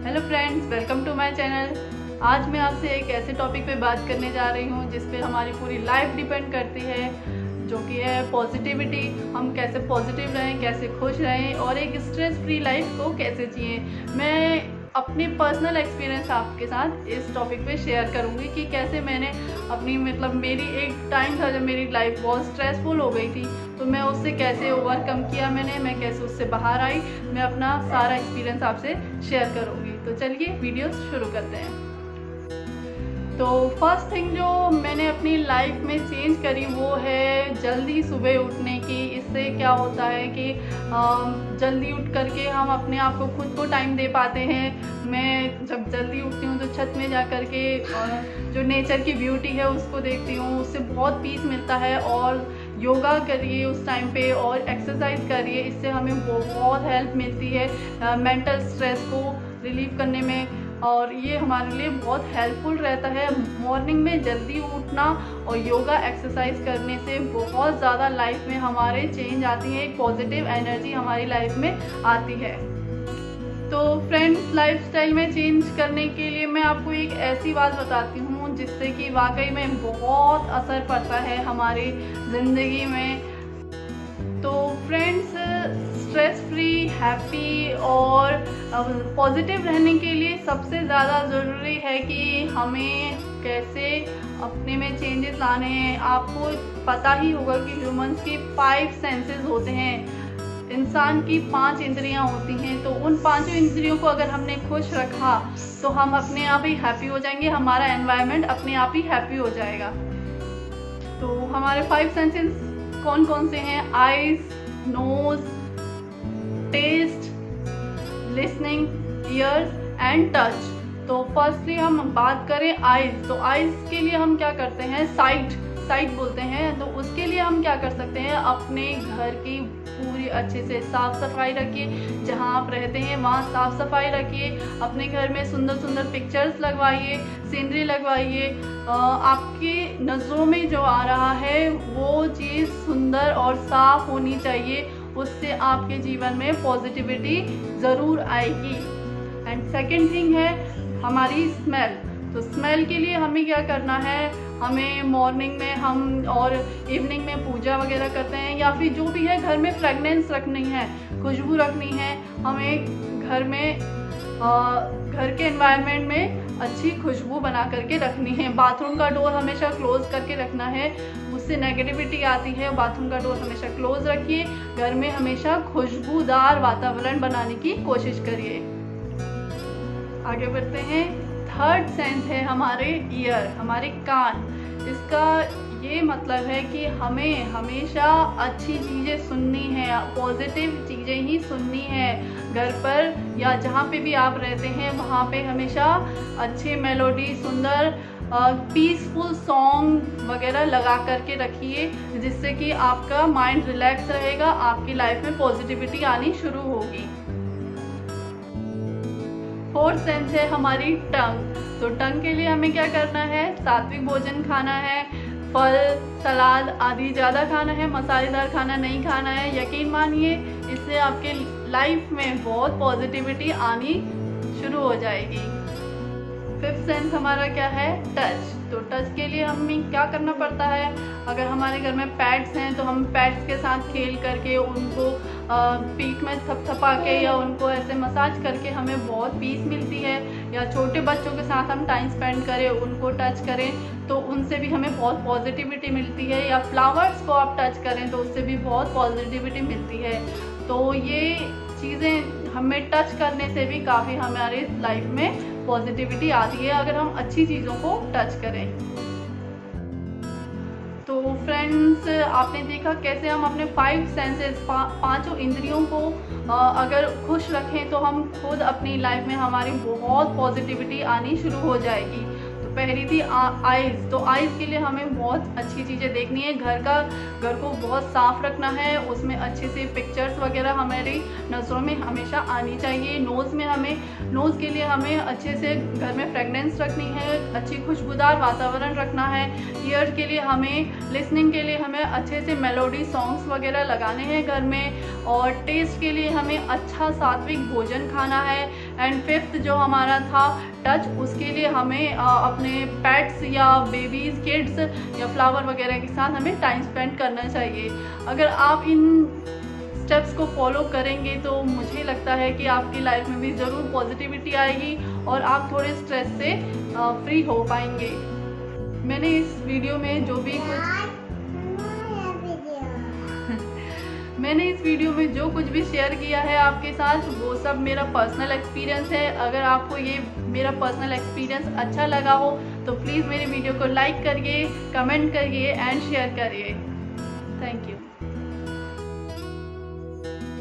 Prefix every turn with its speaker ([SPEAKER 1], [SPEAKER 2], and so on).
[SPEAKER 1] Hello friends, welcome to my channel. आज मैं आपसे एक ऐसे टॉपिक पे बात करने जा रही हूँ जिस पे हमारी पूरी लाइफ डिपेंड करती है, जो कि है पॉजिटिविटी। हम कैसे पॉजिटिव रहें, कैसे खुश रहें और एक स्ट्रेस फ्री लाइफ को कैसे जिए। मैं अपनी पर्सनल एक्सपीरियंस आपके साथ इस टॉपिक पे शेयर करूँगी कि कैसे मैंने अपनी मेरी एक टाइम था जब मेरी लाइफ बहुत स्ट्रेसफुल हो गई थी, तो मैं उससे कैसे ओवरकम किया मैं कैसे उससे बाहर आई। मैं अपना सारा एक्सपीरियंस आपसे शेयर करूँगी। तो चलिए वीडियो शुरू करते हैं। तो फर्स्ट थिंग जो मैंने अपनी लाइफ में चेंज करी वो है जल्दी सुबह उठने की। इससे क्या होता है कि जल्दी उठ करके हम अपने आप को खुद को टाइम दे पाते हैं। मैं जब जल्दी उठती हूँ तो छत में जा कर के जो नेचर की ब्यूटी है उसको देखती हूँ, उससे बहुत पीस मिलता है। और योगा करिए उस टाइम पे और एक्सरसाइज करिए, इससे हमें बहुत हेल्प मिलती है मेंटल स्ट्रेस को रिलीव करने में, और ये हमारे लिए बहुत हेल्पफुल रहता है। मॉर्निंग में जल्दी उठना और योगा एक्सरसाइज करने से बहुत ज़्यादा लाइफ में हमारे चेंज आती है, एक पॉजिटिव एनर्जी हमारी लाइफ में आती है। तो फ्रेंड्स, लाइफस्टाइल में चेंज करने के लिए मैं आपको एक ऐसी बात बताती हूँ जिससे कि वाकई में बहुत असर पड़ता है हमारी ज़िंदगी में। तो फ्रेंड्स, स्ट्रेस फ्री, हैप्पी और पॉजिटिव रहने के लिए सबसे ज़्यादा ज़रूरी है कि हमें कैसे अपने में चेंजेस लाने हैं। आपको पता ही होगा कि ह्यूमंस की 5 सेंसेस होते हैं, इंसान की 5 इंद्रियां होती हैं। तो उन 5 इंद्रियों को अगर हमने खुश रखा तो हम अपने आप ही हैप्पी हो जाएंगे, हमारा एनवायरनमेंट अपने आप ही हैप्पी हो जाएगा। तो हमारे 5 सेंसेस कौन कौन से हैं? Eyes, nose, taste, listening, ears and touch. तो फर्स्टली हम बात करें आइज, तो आइज के लिए हम क्या करते हैं? साइट बोलते हैं। तो उसके लिए हम क्या कर सकते हैं? अपने घर की पूरी अच्छे से साफ सफाई रखिए, जहाँ आप रहते हैं वहाँ साफ सफाई रखिए। अपने घर में सुंदर सुंदर पिक्चर्स लगवाइए, सीनरी लगवाइए। आपकी नज़रों में जो आ रहा है वो चीज़ सुंदर और साफ होनी चाहिए, उससे आपके जीवन में पॉजिटिविटी ज़रूर आएगी। एंड सेकेंड थिंग है हमारी स्मेल। तो स्मेल के लिए हमें क्या करना है? हमें मॉर्निंग में हम और इवनिंग में पूजा वगैरह करते हैं, या फिर जो भी है घर में फ्रेगनेंस रखनी है, खुशबू रखनी है। हमें घर में घर के एनवायरनमेंट में अच्छी खुशबू बना करके रखनी है। बाथरूम का डोर हमेशा क्लोज करके रखना है, उससे नेगेटिविटी आती है। बाथरूम का डोर हमेशा क्लोज रखिए। घर में हमेशा खुशबूदार वातावरण बनाने की कोशिश करिए। आगे बढ़ते हैं। थर्ड सेंस है हमारे ईयर, हमारे कान। इसका ये मतलब है कि हमें हमेशा अच्छी चीज़ें सुननी है, पॉजिटिव चीज़ें ही सुननी है। घर पर या जहाँ पे भी आप रहते हैं वहाँ पे हमेशा अच्छी मेलोडी, सुंदर पीसफुल सॉन्ग वगैरह लगा करके रखिए, जिससे कि आपका माइंड रिलैक्स रहेगा, आपकी लाइफ में पॉजिटिविटी आनी शुरू होगी। फोर्थ सेंस है हमारी टंग। तो टंग के लिए हमें क्या करना है? सात्विक भोजन खाना है, फल, सलाद आदि ज़्यादा खाना है, मसालेदार खाना नहीं खाना है। यकीन मानिए इससे आपके लाइफ में बहुत पॉजिटिविटी आनी शुरू हो जाएगी। फिफ्थ सेंस हमारा क्या है? टच। तो टच के लिए हमें क्या करना पड़ता है? अगर हमारे घर में पेट्स हैं तो हम पेट्स के साथ खेल करके उनको पीठ में थपथपा के या उनको ऐसे मसाज करके हमें बहुत पीस मिलती है। या छोटे बच्चों के साथ हम टाइम स्पेंड करें, उनको टच करें तो उनसे भी हमें बहुत पॉजिटिविटी मिलती है। या फ्लावर्स को आप टच करें तो उससे भी बहुत पॉजिटिविटी मिलती है। तो ये चीज़ें हमें टच करने से भी काफ़ी हमारे लाइफ में पॉजिटिविटी आती है अगर हम अच्छी चीज़ों को टच करें। तो फ्रेंड्स, आपने देखा कैसे हम अपने 5 सेंसेस, पांचों इंद्रियों को अगर खुश रखें तो हम खुद अपनी लाइफ में हमारी बहुत पॉजिटिविटी आनी शुरू हो जाएगी। तो पहली थी आइज़। तो आइज़ के लिए हमें बहुत अच्छी चीज़ें देखनी है, घर को बहुत साफ रखना है, उसमें अच्छे से पिक्चर्स वगैरह हमारी नज़रों में हमेशा आनी चाहिए। नोज़ के लिए हमें अच्छे से घर में फ्रेगनेंस रखनी है, अच्छी खुशबूदार वातावरण रखना है। ईयर के लिए हमें लिसनिंग के लिए हमें अच्छे से मेलोडी सॉन्ग्स वगैरह लगाने हैं घर में। और टेस्ट के लिए हमें अच्छा सात्विक भोजन खाना है। एंड फिफ्थ जो हमारा था टच, उसके लिए हमें अपने पेट्स या बेबीज़, किड्स या फ्लावर वगैरह के साथ हमें टाइम स्पेंड करना चाहिए। अगर आप इन स्टेप्स को फॉलो करेंगे तो मुझे लगता है कि आपकी लाइफ में भी ज़रूर पॉजिटिविटी आएगी और आप थोड़े स्ट्रेस से फ्री हो पाएंगे। मैंने इस वीडियो में जो कुछ भी शेयर किया है आपके साथ, वो सब मेरा पर्सनल एक्सपीरियंस है। अगर आपको ये मेरा पर्सनल एक्सपीरियंस अच्छा लगा हो तो प्लीज़ मेरी वीडियो को लाइक करिए, कमेंट करिए एंड शेयर करिए। Thank you.